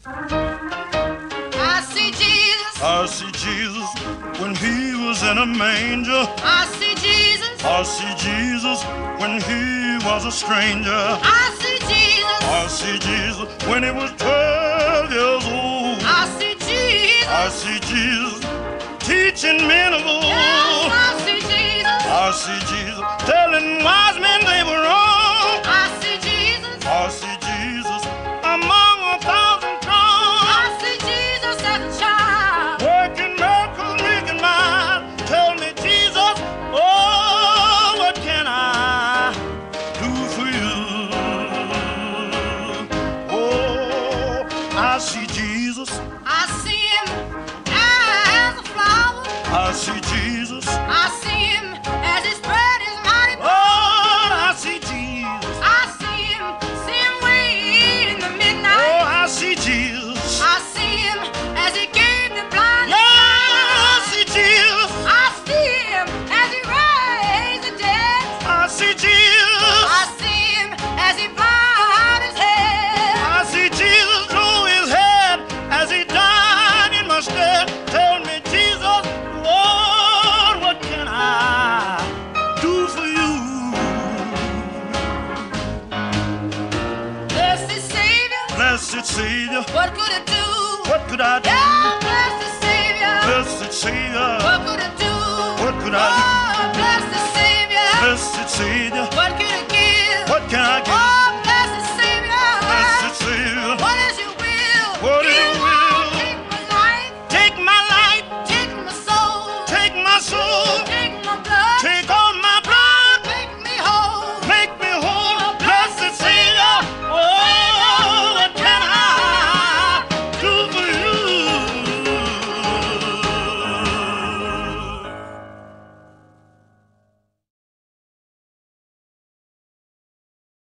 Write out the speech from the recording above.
I see Jesus. I see Jesus when he was in a manger. I see Jesus. I see Jesus when he was a stranger. I see Jesus. I see Jesus when he was 12 years old. I see Jesus. I see Jesus teaching men of old. Yes, I see Jesus. I see Jesus telling wise men they were wrong. I see Jesus. I see Jesus among 1,000 strong. I see Jesus as a child. Working miracles, making mine. Tell me, Jesus, oh, what can I do for you? Oh, I see Jesus. I see him as a flower. I see Jesus. I see him as he spread his mighty power. Oh, I see Jesus. I see him way in the midnight. Oh, I see Jesus. I see him as he gave the blind. Yeah, I see Jesus. I see him as he raised the dead. I see Jesus. I see him as he bowed his head. I see Jesus throw his head as he died in my stead. Tell me, Jesus, Lord, what can I do for you? Blessed Savior, Blessed Savior, what could it do? what could I do? Yeah, blessed Savior, Blessed Savior, what could it do? what could I Oh, blessed Savior, do? Blessed Savior,